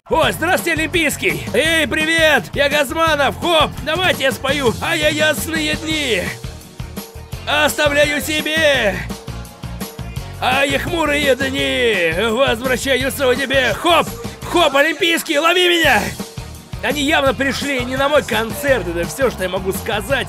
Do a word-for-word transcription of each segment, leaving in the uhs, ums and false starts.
О, здравствуйте, Олимпийский! Эй, привет! Я Газманов! Хоп! Давайте я спою! А я ясные дни! Оставляю себе! А я хмурые дни! Возвращаются у тебя! Хоп! Хоп, Олимпийский, лови меня! Они явно пришли не на мой концерт, это все, что я могу сказать.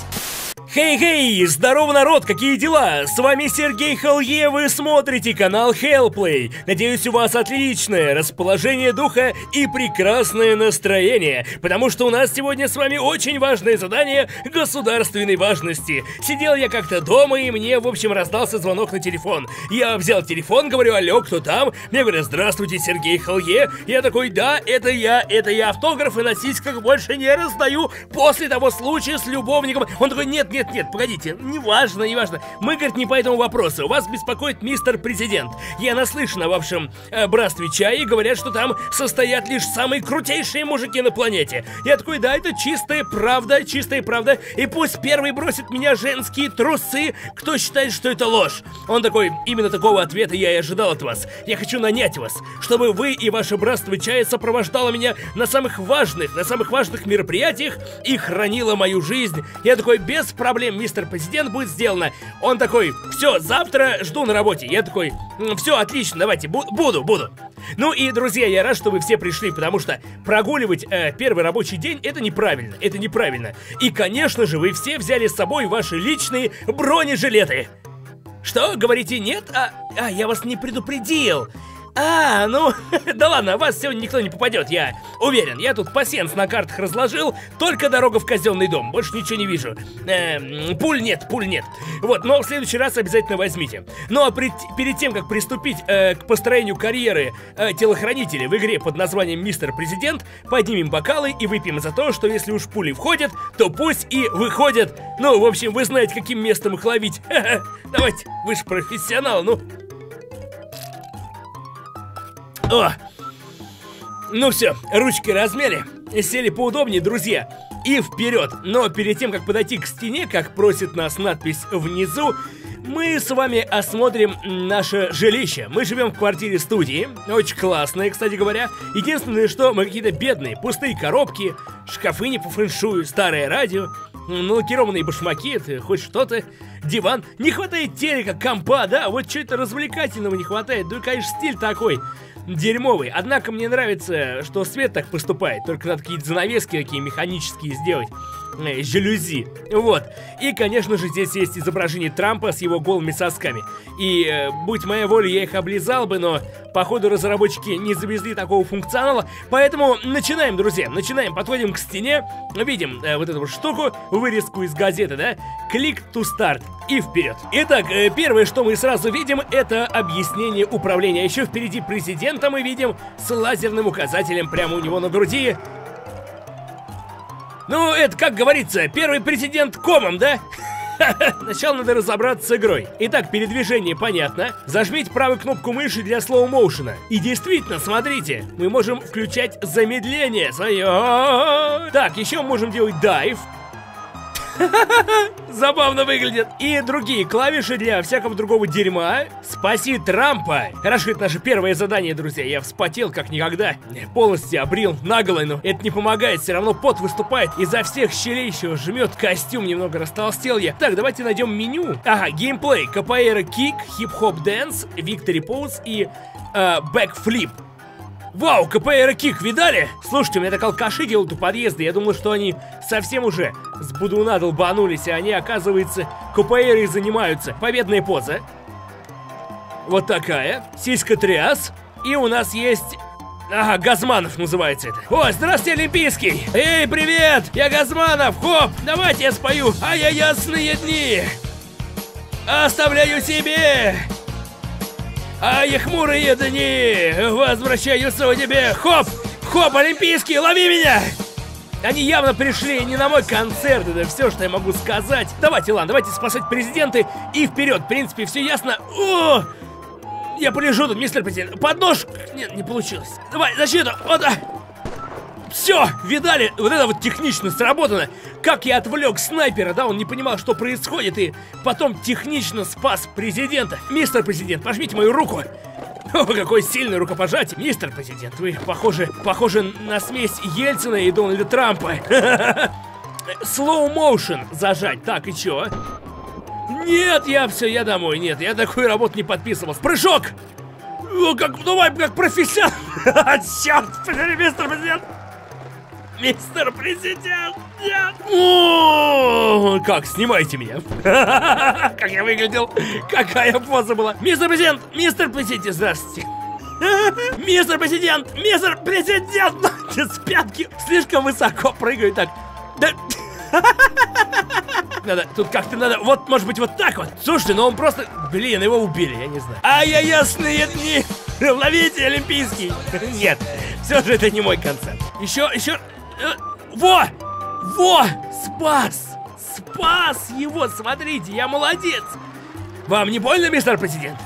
Хей-хей, здорово, народ, какие дела? С вами Сергей Холье, вы смотрите канал Hellplay. Надеюсь, у вас отличное расположение духа и прекрасное настроение, потому что у нас сегодня с вами очень важное задание государственной важности. Сидел я как-то дома, и мне, в общем, раздался звонок на телефон. Я взял телефон, говорю: алло, кто там? Мне говорят: здравствуйте, Сергей Холье. Я такой: да, это я, это я, автографы на сиськах больше не раздаю после того случая с любовником. Он такой: нет, нет, нет, погодите, неважно, неважно. Мы, говорит, не по этому вопросу. Вас беспокоит мистер Президент. Я наслышан о вашем э, братстве чая, и говорят, что там состоят лишь самые крутейшие мужики на планете. Я такой: да, это чистая правда, чистая правда. И пусть первый бросит меня женские трусы, кто считает, что это ложь. Он такой: именно такого ответа я и ожидал от вас. Я хочу нанять вас, чтобы вы и ваше братство чая сопровождало меня на самых важных, на самых важных мероприятиях и хранило мою жизнь. Я такой: без проблем, мистер Президент, будет сделано. Он такой: все, завтра жду на работе. Я такой: все, отлично, давайте, бу буду, буду. Ну и, друзья, я рад, что вы все пришли, потому что прогуливать э, первый рабочий день — это неправильно, это неправильно. И, конечно же, вы все взяли с собой ваши личные бронежилеты. Что, говорите, нет? А, а я вас не предупредил. А, ну, да ладно, вас сегодня никто не попадет, я уверен. Я тут пасьянс на картах разложил, только дорога в казенный дом, больше ничего не вижу. Эм, пуль нет, пуль нет. Вот, но в следующий раз обязательно возьмите. Ну а при, перед тем, как приступить э, к построению карьеры э, телохранителя в игре под названием Мистер Президент, поднимем бокалы и выпьем за то, что если уж пули входят, то пусть и выходят. Ну, в общем, вы знаете, каким местом их ловить. Давайте, вы же профессионал, ну... О! Ну все, ручки размяли, сели поудобнее, друзья, и вперед. Но перед тем, как подойти к стене, как просит нас надпись внизу, мы с вами осмотрим наше жилище. Мы живем в квартире-студии, очень классная, кстати говоря. Единственное, что мы какие-то бедные, пустые коробки, шкафы не по фэншую, старое радио, лакированные башмаки, это хоть что-то, диван. Не хватает телека, компа, да, вот что-то развлекательного не хватает. Да, конечно, стиль такой дерьмовый. Однако мне нравится, что свет так поступает. Только надо какие-то занавески такие механические сделать. Э, жалюзи. Вот. И, конечно же, здесь есть изображение Трампа с его голыми сосками. И, э, будь моя воля, я их облизал бы, но, походу, разработчики не завезли такого функционала. Поэтому начинаем, друзья. Начинаем. Подходим к стене. Видим э, вот эту вот штуку, вырезку из газеты, да? Click to start. И вперед. Итак, э, первое, что мы сразу видим, это объяснение управления. Еще впереди президента мы видим с лазерным указателем прямо у него на груди. Ну, это, как говорится, первый президент комом, да? Сначала надо разобраться с игрой. Итак, передвижение понятно. Зажмите правую кнопку мыши для слоу-моушена. И действительно, смотрите, мы можем включать замедление. Так, еще можем делать дайв. Забавно выглядит. И другие клавиши для всякого другого дерьма. Спаси Трампа. Хорошо, это наше первое задание, друзья. Я вспотел как никогда. Полностью обрил наголо, но это не помогает. Все равно пот выступает. Изо всех щелей еще жмет костюм. Немного растолстел я. Так, давайте найдем меню. Ага, геймплей. Капоэйра кик, хип-хоп дэнс, виктори поуз и э, бэкфлип. Вау, КПР кик, видали? Слушайте, у меня так алкаши делают у подъезда. Я думал, что они совсем уже с будуна долбанулись, а они, оказывается, КПР занимаются. Победная поза. Вот такая. Сиська тряс. И у нас есть... Ага, Газманов называется это. О, здравствуйте, Олимпийский! Эй, привет! Я Газманов! Хоп! Давайте я спою! А я ясные дни! Оставляю себе! А я хмурые дни возвращаются у тебя. Хоп! Хоп, Олимпийский, лови меня! Они явно пришли не на мой концерт, это все, что я могу сказать. Давайте, ладно, давайте спасать президента и вперед. В принципе, все ясно. О! Я полежу тут, мистер президент. Под нож! Нет, не получилось. Давай, защиту! Вот, а. Все, видали? Вот это вот технично сработано. Как я отвлек снайпера, да, он не понимал, что происходит, и потом технично спас президента. Мистер президент, пожмите мою руку. О, какой сильный рукопожатие. Мистер президент, вы похожи, похожи на смесь Ельцина и Дональда Трампа. Slow motion зажать. Так, и чё? Нет, я все, я домой. Нет, я такую работу не подписывал. Прыжок! Ну, как, давай, как профессионал. Черт, мистер президент. Мистер президент, нет. О, как, снимайте меня. Как я выглядел. Какая поза была. Мистер президент, мистер президент, здравствуйте. Мистер президент, мистер президент. С пятки слишком высоко прыгаю. Так, да... Надо, тут как-то надо, вот, может быть, вот так вот. Слушайте, но он просто, блин, его убили, я не знаю. Ай-я ясные дни, ловите олимпийский. Нет, все же это не мой концерт. Еще, еще, во, во, спас, спас его, смотрите, я молодец. Вам не больно, мистер президент?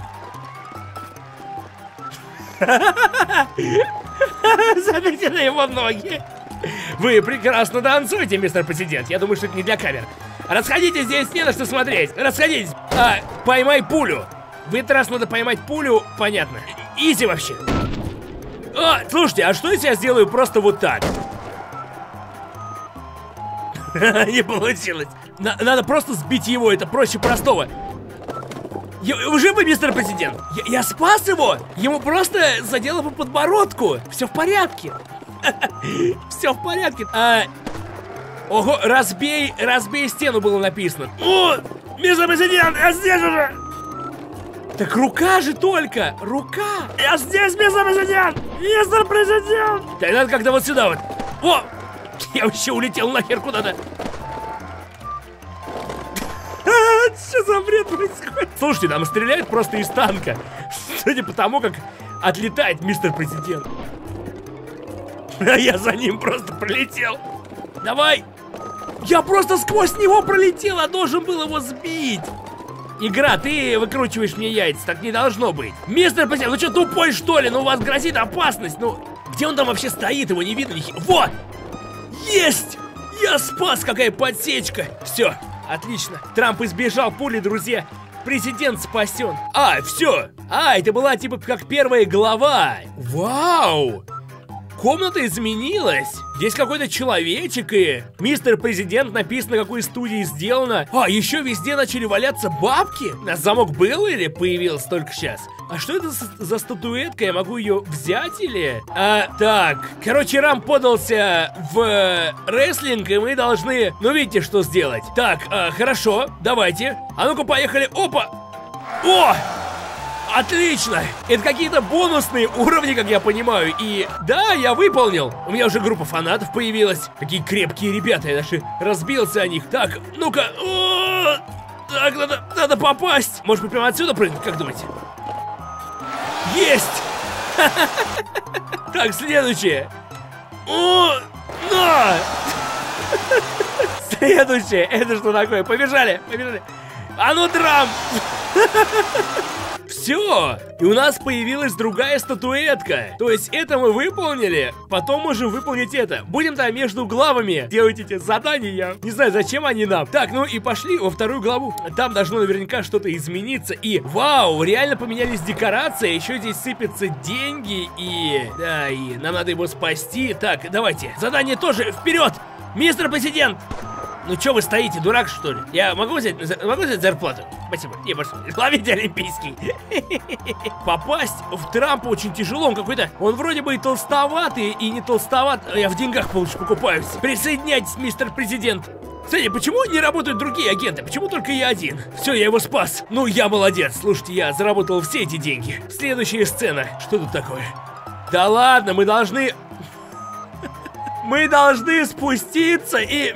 Смотрите на его ноги. Вы прекрасно танцуете, мистер президент. Я думаю, что это не для камер. Расходитесь, здесь не на что смотреть. Расходитесь. А, поймай пулю. В этот раз надо поймать пулю, понятно. Изи вообще. А, слушайте, а что если я сделаю просто вот так? Не получилось. Надо просто сбить его, это проще простого. Вы живы, мистер президент? Я, я спас его. Ему просто задело по подбородку. Все в порядке. Все в порядке. А... Ого, разбей, разбей стену было написано. О, мистер президент, я здесь уже. Так рука же только, рука. Я здесь, мистер президент, мистер президент. Так, надо как-то вот сюда вот. О, я вообще улетел нахер куда-то. Что за бред происходит? Слушайте, нам стреляют просто из танка. Судя по тому, как отлетает мистер президент. А я за ним просто пролетел. Давай. Я просто сквозь него пролетел, а должен был его сбить. Игра, ты выкручиваешь мне яйца, так не должно быть. Мистер президент, вы что, тупой что ли? Ну у вас грозит опасность. Ну, где он там вообще стоит? Его не видно. Вот. Есть. Я спас, какая подсечка. Все, отлично. Трамп избежал пули, друзья. Президент спасен. А, все. А, это была типа как первая глава. Вау. Комната изменилась. Здесь какой-то человечек и... Мистер президент написано, какой студии сделано. А, еще везде начали валяться бабки. На замок был или появился только сейчас? А что это за, за статуэтка? Я могу ее взять или... А, так. Короче, Рам подался в рестлинг, и мы должны... Ну, видите, что сделать. Так, а, хорошо, давайте. А ну-ка, поехали. Опа! О! Отлично! Это какие-то бонусные уровни, как я понимаю. И да, я выполнил. У меня уже группа фанатов появилась. Какие крепкие ребята, я даже разбился о них. Так, ну-ка. Так, надо, надо попасть. Может быть, прямо отсюда прыгнуть, как думаете? Есть! Так, следующее. О, на! Следующее. Это что такое? Побежали, побежали. А ну, Трамп! Все, и у нас появилась другая статуэтка. То есть это мы выполнили, потом можем выполнить это. Будем там между главами делать эти задания. Я не знаю, зачем они нам. Так, ну и пошли во вторую главу. Там должно наверняка что-то измениться. И вау, реально поменялись декорации. Еще здесь сыпятся деньги. И да, и нам надо его спасти. Так, давайте, задание тоже вперед. Мистер президент. Ну что вы стоите, дурак что ли? Я могу взять, могу взять зарплату? Спасибо, не пошел. Ловите олимпийский. Попасть в Трампа очень тяжело, он какой-то... Он вроде бы и толстоватый, и не толстоват. Я в деньгах получше покупаюсь. Присоединяйтесь, мистер президент. Кстати, почему не работают другие агенты? Почему только я один? Все, я его спас. Ну, я молодец. Слушайте, я заработал все эти деньги. Следующая сцена. Что тут такое? Да ладно, мы должны... Мы должны спуститься и...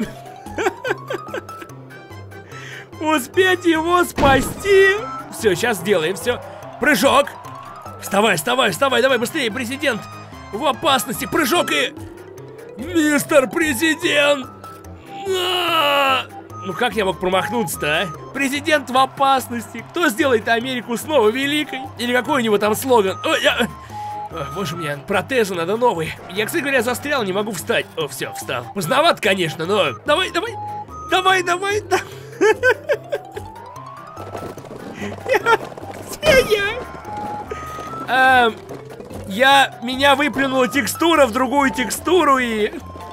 Успеть его спасти. Все, сейчас сделаем, все. Прыжок. Вставай, вставай, вставай, давай быстрее, президент в опасности. Прыжок и... Мистер президент. А-а-а! Ну как я мог промахнуться-то, а? Президент в опасности. Кто сделает Америку снова великой? Или какой у него там слоган? О, я... О, боже, мне протезы надо новые. Я, кстати говоря, застрял, не могу встать. О, все, встал. Поздновато, конечно, но... Давай, давай. Давай, давай, давай. Где я? Эм, я... Меня выплюнула текстура в другую текстуру и...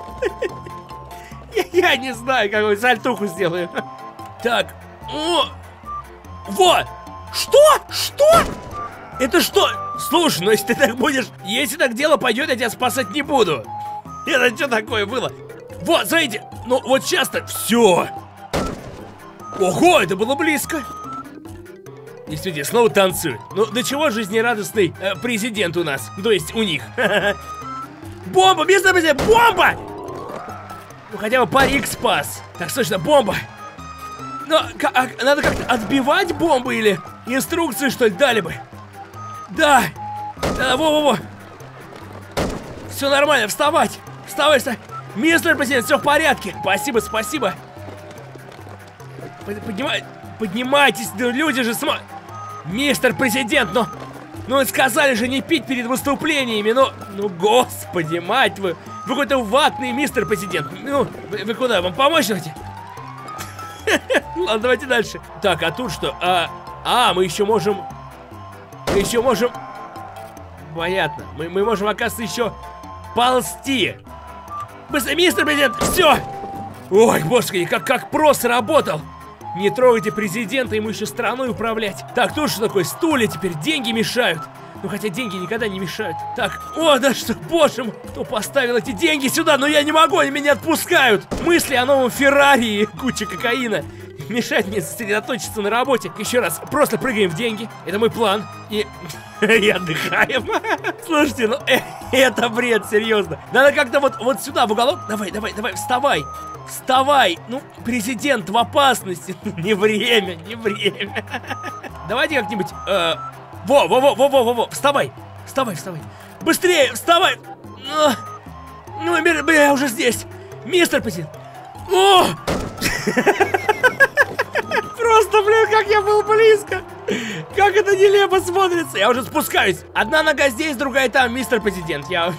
Я не знаю, какую сальтуху сделаю. Так. О! Вот! Что? Что? Это что? Слушай, ну если ты так будешь... Если так дело пойдет, я тебя спасать не буду. Это что такое было? Вот, смотрите. Ну, вот сейчас-то... Все. Ого, это было близко. Действительно, снова танцуют. Ну, до чего жизнерадостный э, президент у нас? То есть у них. Бомба, мистер президент, бомба! Ну, хотя бы парик спас. Так, слышно, бомба. Но а, надо как-то отбивать бомбы или инструкции, что ли, дали бы? Да. Да, во-во-во. Все нормально, вставать. Вставай, вставай. Мистер президент, все в порядке. Спасибо, спасибо. Поднимай, поднимайтесь, люди же смотрят. Мистер президент, ну... Ну, сказали же не пить перед выступлениями, ну... Ну, господи, мать вы... Вы какой-то ватный, мистер президент. Ну, вы, вы куда, вам помочь давайте? Ладно, давайте дальше. Так, а тут что? А, а мы еще можем... Мы еще можем... Понятно. Мы, мы можем, оказывается, еще ползти. Быстро, мистер президент, все! Ой, господи, как, как просто работал. Не трогайте президента, ему еще страной управлять. Так, тут что такое? Стулья теперь, деньги мешают. Ну, хотя деньги никогда не мешают. Так, о, да что, боже мой, кто поставил эти деньги сюда? Но я не могу, они меня отпускают. Мысли о новом Феррари и куча кокаина мешает мне сосредоточиться на работе. Еще раз, просто прыгаем в деньги. Это мой план. И... и отдыхаем. Слушайте, ну э, это бред, серьезно. Надо как-то вот, вот сюда, в уголок. Давай, давай, давай, вставай. Вставай. Ну, президент в опасности. Не время, не время. Давайте как-нибудь... Э, во, во, во, во, во, во, во. Вставай. Вставай, вставай. Быстрее, вставай. Ну, бля, я уже здесь. Мистер президент. О! Просто, блин, как я был близко. Как это нелепо смотрится. Я уже спускаюсь. Одна нога здесь, другая там, мистер президент. Я...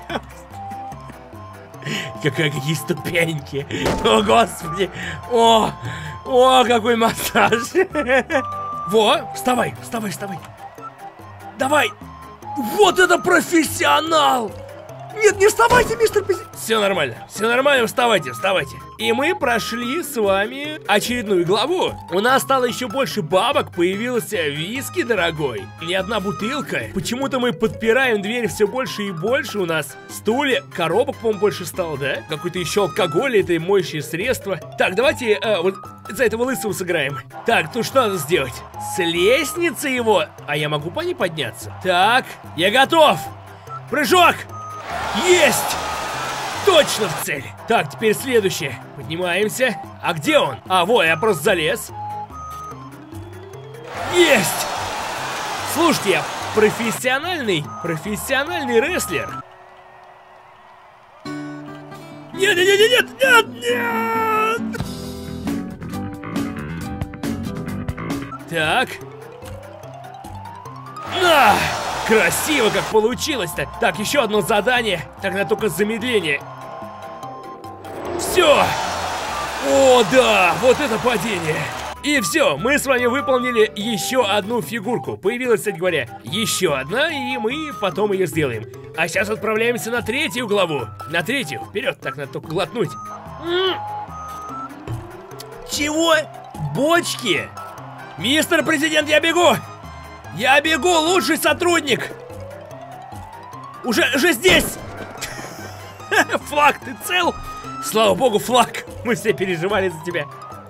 Какая, какие ступеньки. О, господи. О, о, какой массаж. Во, вставай, вставай, вставай. Давай. Вот это профессионал. Нет, не вставайте, мистер президент. Все нормально, все нормально, вставайте, вставайте. И мы прошли с вами очередную главу. У нас стало еще больше бабок, появился виски дорогой. Не одна бутылка. Почему-то мы подпираем дверь все больше и больше. У нас стулья, коробок, по-моему, больше стало, да? Какой-то еще алкоголь, это моющее средство. Так, давайте э, вот за этого лысого сыграем. Так, тут что надо сделать? С лестницы его. А я могу по ней подняться? Так, я готов. Прыжок. Есть! Точно в цель! Так, теперь следующее. Поднимаемся. А где он? А, вот, я просто залез. Есть! Слушайте, я профессиональный, профессиональный рестлер. Нет, нет, нет, нет, нет, нет! Так. На! Красиво, как получилось-то. Так, еще одно задание. Тогда только замедление. Все. О, да, вот это падение. И все, мы с вами выполнили еще одну фигурку. Появилась, кстати говоря, еще одна, и мы потом ее сделаем. А сейчас отправляемся на третью главу. На третью. Вперед, так надо только глотнуть. М-м. Чего? Бочки? Мистер президент, я бегу! Я бегу, лучший сотрудник! Уже, уже здесь! Флаг, ты цел? Слава богу, флаг! Мы все переживали за тебя.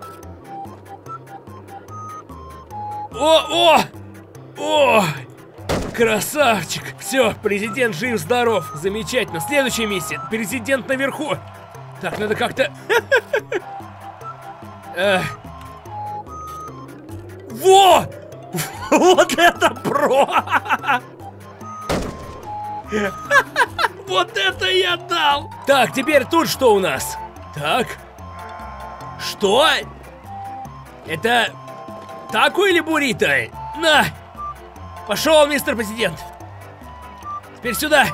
О, о! О! Красавчик! Все, президент жив-здоров. Замечательно. Следующая миссия. Президент наверху. Так, надо как-то... Во! Вот это про! Вот это я дал! Так, теперь тут что у нас? Так. Что? Это тако или буррито? На! Пошел, мистер президент! Теперь сюда!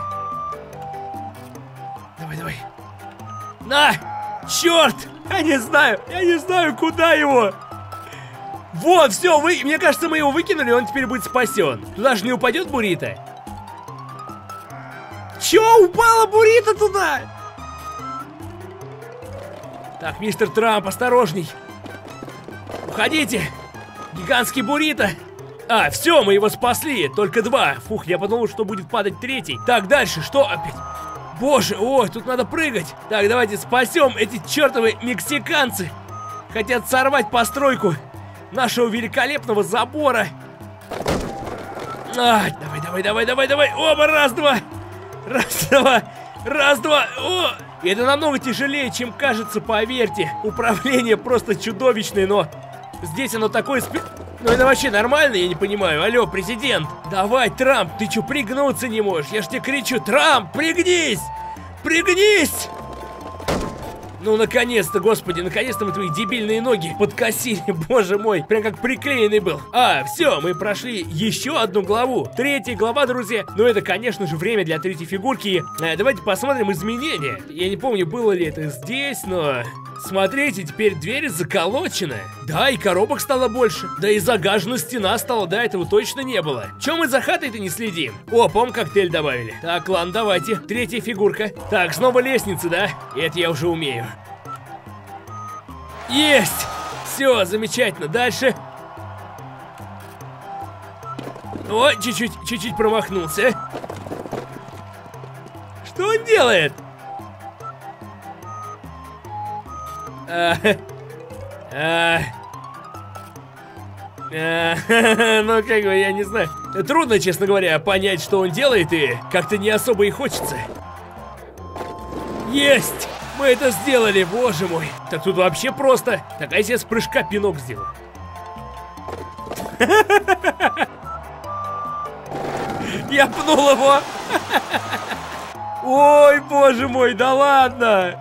Давай, давай! На! Черт! Я не знаю! Я не знаю, куда его! Вот, все, вы... мне кажется, мы его выкинули, он теперь будет спасен. Туда же не упадет буррито? Чё, упала буррито туда? Так, мистер Трамп, осторожней. Уходите. Гигантский буррито. А, все, мы его спасли, только два. Фух, я подумал, что будет падать третий. Так, дальше, что опять? Боже, ой, тут надо прыгать. Так, давайте спасем. Эти чертовы мексиканцы хотят сорвать постройку нашего великолепного забора. А, давай, давай, давай, давай, давай. Оба, раз, два. Раз, два. Раз, два. О! И это намного тяжелее, чем кажется, поверьте. Управление просто чудовищное, но здесь оно такое спи... Ну это вообще нормально, я не понимаю. Алло, президент. Давай, Трамп, ты чё, пригнуться не можешь? Я ж тебе кричу, Трамп, пригнись! Пригнись! Ну, наконец-то, господи, наконец-то мы твои дебильные ноги подкосили, боже мой, прям как приклеенный был. А, все, мы прошли еще одну главу. Третья глава, друзья. Ну, это, конечно же, время для третьей фигурки. А, давайте посмотрим изменения. Я не помню, было ли это здесь, но... Смотрите, теперь дверь заколочена. Да, и коробок стало больше. Да и загажена стена стала, да, этого точно не было. Чем мы за хатой-то не следим? О, пом, коктейль добавили. Так, ладно, давайте. Третья фигурка. Так, снова лестница, да? Это я уже умею. Есть! Все, замечательно. Дальше. О, чуть-чуть, чуть-чуть промахнулся. Что он делает? А, а, а, ну, как бы, я не знаю. Трудно, честно говоря, понять, что он делает, и как-то не особо и хочется. Есть! Мы это сделали, боже мой. Так тут вообще просто. Так, а если я с прыжка пинок сделаю? Я пнул его. Ой, боже мой, да ладно.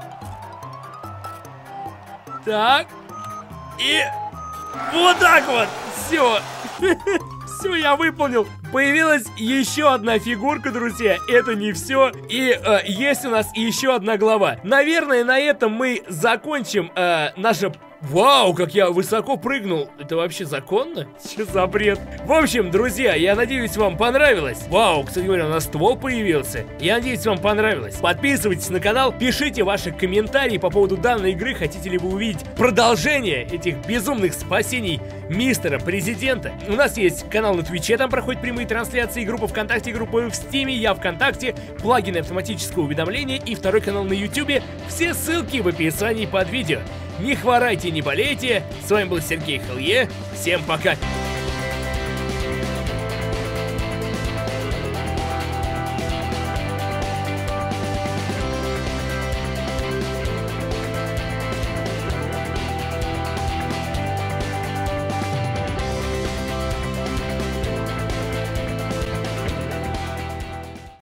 Так. И вот так вот. Все. Все, я выполнил. Появилась еще одна фигурка, друзья. Это не все. И э, есть у нас еще одна глава. Наверное, на этом мы закончим э, наше... Вау, как я высоко прыгнул. Это вообще законно? Что за бред? В общем, друзья, я надеюсь, вам понравилось. Вау, кстати говоря, у нас ствол появился. Я надеюсь, вам понравилось. Подписывайтесь на канал, пишите ваши комментарии по поводу данной игры. Хотите ли вы увидеть продолжение этих безумных спасений мистера президента? У нас есть канал на Твиче, там проходят прямые трансляции, группа ВКонтакте, группа в Стиме, я ВКонтакте, плагины автоматического уведомления и второй канал на Ютубе. Все ссылки в описании под видео. Не хворайте, не болейте. С вами был Сергей Хелле. Всем пока.